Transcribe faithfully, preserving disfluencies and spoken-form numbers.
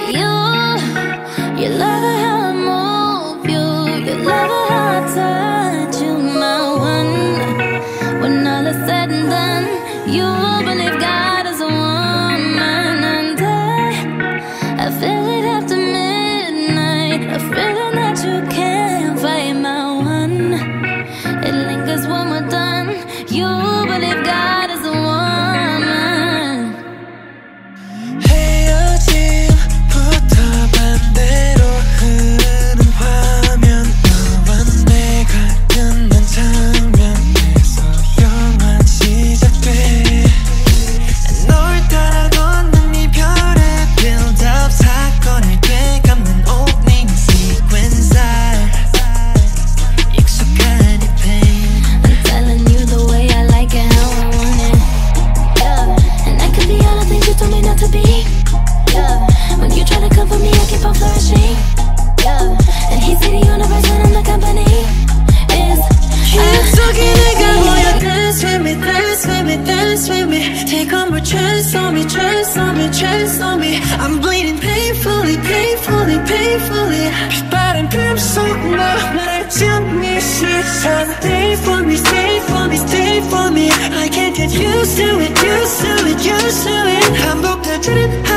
You, you love it how I move you. You love it how I touch you, my one. When all is said and done, you believe God is a woman. And I, I feel it after midnight, a feeling that you can't fight, my one. It lingers when we're done. You believe God is a woman. 헤어짐부터 반대로 흐르는 화면, 너와 내가 연난 장면에서 영화 시작돼. 널 따라 걷는 이별의 빌드업, 사건을 되감는 오프닝 시퀀스, 익숙한 이 pain. I'm telling you the way I like it, how I want it. Yeah, and I could be all the things you told me not to be. Yeah, when you try to come for me, I keep on flourishing. Yeah, and he's the universe and I'm the company. Is 기억 속에 내가 보여. Dance with me, dance with me, dance with me. Take one more chance on me, chance on me, chance on me. I'm bleeding painfully, painfully, painfully. 빛바랜 꿈속 너 나를 잡니 시선. Stay for me, stay for me, stay for me. I can't get used to it, used to it, used to it. 반복되는